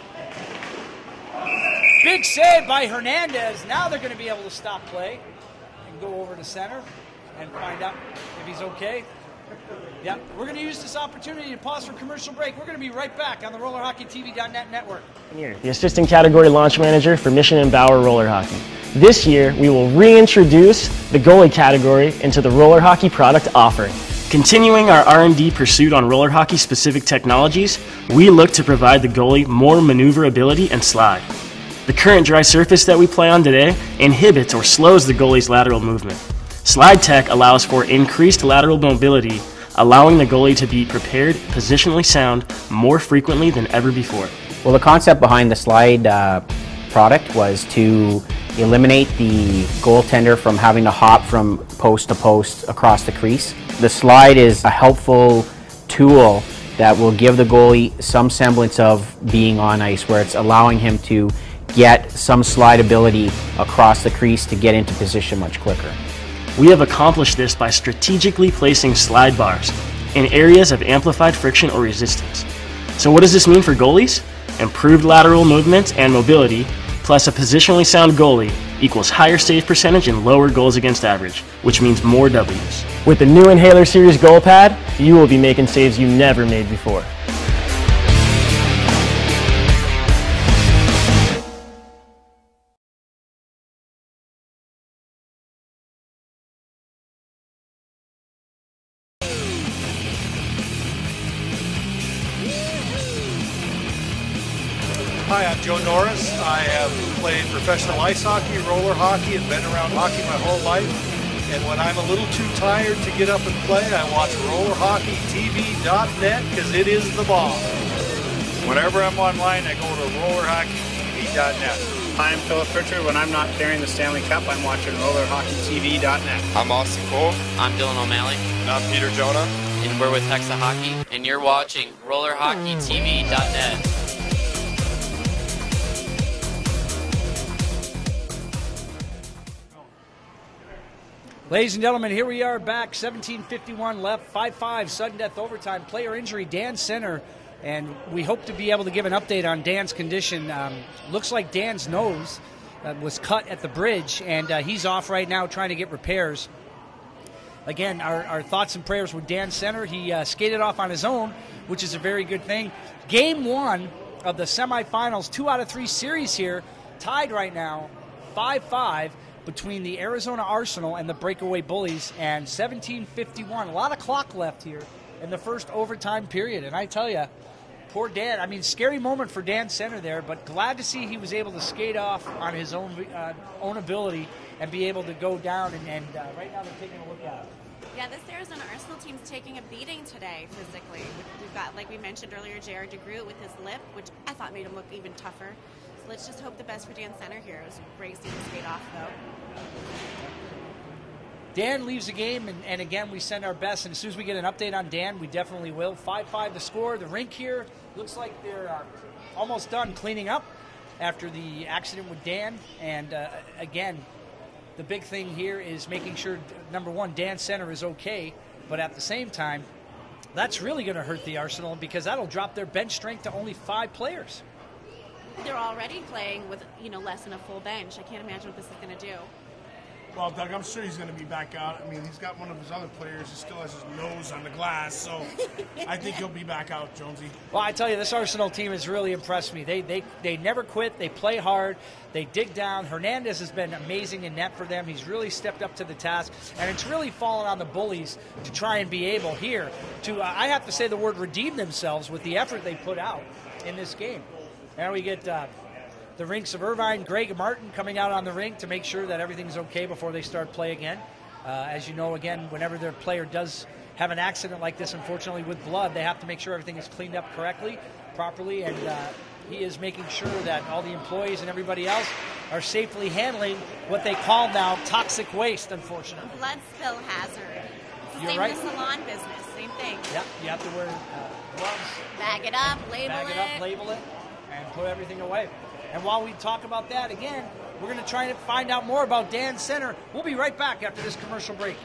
Big save by Hernandez. Now they're going to be able to stop play and go over to Center and find out if he's okay. Yep, we're going to use this opportunity to pause for commercial break. We're going to be right back on the roller hockey T V dot net network. Here, the assistant category launch manager for Mission and Bauer Roller Hockey. This year, we will reintroduce the goalie category into the roller hockey product offering. Continuing our R and D pursuit on roller hockey specific technologies, we look to provide the goalie more maneuverability and slide. The current dry surface that we play on today inhibits or slows the goalie's lateral movement. Slide tech allows for increased lateral mobility, allowing the goalie to be prepared positionally sound more frequently than ever before. Well, the concept behind the slide uh, product was to eliminate the goaltender from having to hop from post to post across the crease. The slide is a helpful tool that will give the goalie some semblance of being on ice, where it's allowing him to get some slide ability across the crease to get into position much quicker. We have accomplished this by strategically placing slide bars in areas of amplified friction or resistance. So what does this mean for goalies? Improved lateral movement and mobility, plus a positionally sound goalie, equals higher save percentage and lower goals against average, which means more W's. With the new Inhaler Series goal pad, you will be making saves you never made before. Hi, I'm Joe Norris. I have played professional ice hockey, roller hockey, and been around hockey my whole life. And when I'm a little too tired to get up and play, I watch roller hockey T V dot net because it is the bomb. Whenever I'm online, I go to roller hockey T V dot net. I'm Philip Pritchard. When I'm not carrying the Stanley Cup, I'm watching roller hockey T V dot net. I'm Austin Cole. I'm Dylan O'Malley. And I'm Peter Jonah. And we're with Hexa Hockey. And you're watching roller hockey T V dot net. Ladies and gentlemen, here we are back, seventeen fifty-one left, five five, sudden death overtime, player injury. Dan Center And we hope to be able to give an update on Dan's condition. Um, looks like Dan's nose uh, was cut at the bridge, and uh, he's off right now trying to get repairs. Again, our, our thoughts and prayers with Dan Center. He uh, skated off on his own, which is a very good thing. Game one of the semifinals, two out of three series here, tied right now, five five, between the Arizona Arsenal and the Breakaway Bullies, and seventeen fifty-one. A lot of clock left here in the first overtime period. And I tell you, poor Dan, I mean, scary moment for Dan Center there, but glad to see he was able to skate off on his own uh, own ability and be able to go down. And, and uh, right now they're taking a look at it. Yeah, this Arizona Arsenal team's taking a beating today physically. We've got, like we mentioned earlier, J R DeGroot with his lip, which I thought made him look even tougher. So let's just hope the best for Dan Center here. It was great to see him skate off, though. Dan leaves the game, and, and again, we send our best. And as soon as we get an update on Dan, we definitely will. five five the score. The rink here looks like they're uh, almost done cleaning up after the accident with Dan. And uh, again, the big thing here is making sure, number one, Dan Center is okay. But at the same time, that's really going to hurt the Arsenal because that'll drop their bench strength to only five players. They're already playing with, you know, less than a full bench. I can't imagine what this is going to do. Well, Doug, I'm sure he's going to be back out. I mean, he's got one of his other players who still has his nose on the glass, so I think he'll be back out, Jonesy. Well, I tell you, this Arsenal team has really impressed me. They they they never quit. They play hard. They dig down. Hernandez has been amazing in net for them. He's really stepped up to the task, and it's really fallen on the Bullies to try and be able here to, uh, I have to say the word, redeem themselves with the effort they put out in this game. Now we get uh, the rinks of Irvine, Greg and Martin coming out on the rink to make sure that everything's okay before they start play again. Uh, as you know, again, whenever their player does have an accident like this, unfortunately, with blood, they have to make sure everything is cleaned up correctly, properly, and uh, he is making sure that all the employees and everybody else are safely handling what they call now toxic waste, unfortunately. Blood spill hazard. It's the You're same right. in the salon business, same thing. Yep, you have to wear uh, gloves. Bag it up, label Bag it up, label it, and put everything away. And while we talk about that, again, we're going to try to find out more about Dan Center. We'll be right back after this commercial break.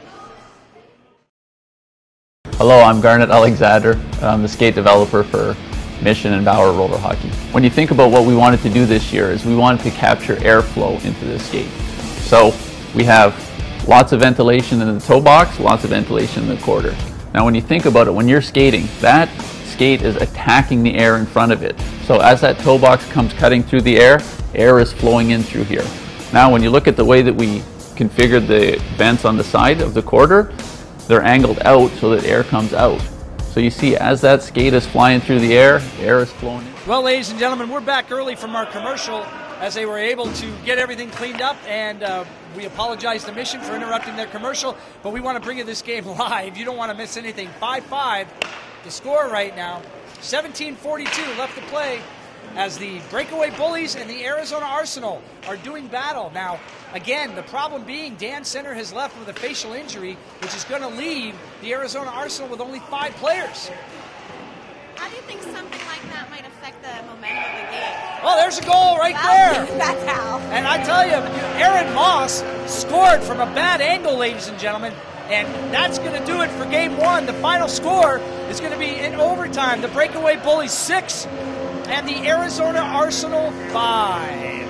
Hello, I'm Garnet Alexander. I'm the skate developer for Mission and Bauer Roller Hockey. When you think about what we wanted to do this year is we wanted to capture airflow into this skate. So we have lots of ventilation in the toe box, lots of ventilation in the quarter. Now when you think about it, when you're skating, that skate is attacking the air in front of it. So as that toe box comes cutting through the air, air is flowing in through here. Now when you look at the way that we configured the vents on the side of the quarter, they're angled out so that air comes out. So you see as that skate is flying through the air, air is flowing in. Well, ladies and gentlemen, we're back early from our commercial as they were able to get everything cleaned up, and uh, we apologize to Mission for interrupting their commercial, but we want to bring you this game live. You don't want to miss anything. five five the score right now. seventeen forty-two left to play as the Breakaway Bullies and the Arizona Arsenal are doing battle. Now, again, the problem being Dan Center has left with a facial injury, which is going to leave the Arizona Arsenal with only five players. How do you think something like that might affect the momentum of the game? Oh, there's a goal right Well, there. that's how. And I tell you, Aaron Moss scored from a bad angle, ladies and gentlemen. And that's going to do it for game one. The final score is going to be in overtime. The Breakaway Bullies six and the Arizona Arsenal five.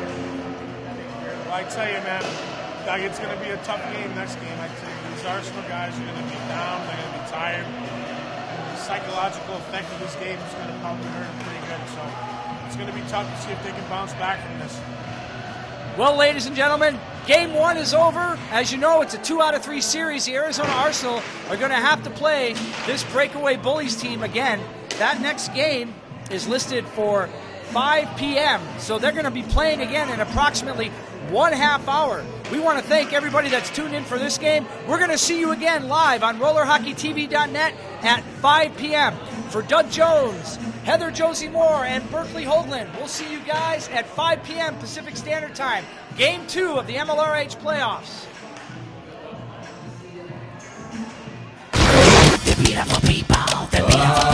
Well, I tell you, man, Doug, it's going to be a tough game next game. I tell you, these Arsenal guys are going to be down. They're going to be tired. And the psychological effect of this game is going to probably hurt them pretty good. So it's going to be tough to see if they can bounce back from this. Well, ladies and gentlemen, game one is over. As you know, it's a two out of three series. The Arizona Arsenal are going to have to play this Breakaway Bullies team again. That next game is listed for five p m So they're going to be playing again in approximately one half hour. We want to thank everybody that's tuned in for this game. We're going to see you again live on roller hockey T V dot net at five p m For Doug Jones, Heather Josie Moore, and Berkeley Hoagland, we'll see you guys at five p m Pacific Standard Time. Game two of the M L R H playoffs. The beautiful people, the beautiful